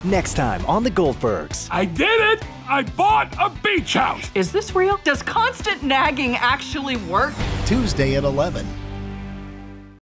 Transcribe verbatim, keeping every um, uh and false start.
Next time on the Goldbergs. I did it! I bought a beach house! Is this real? Does constant nagging actually work? Tuesday at eleven.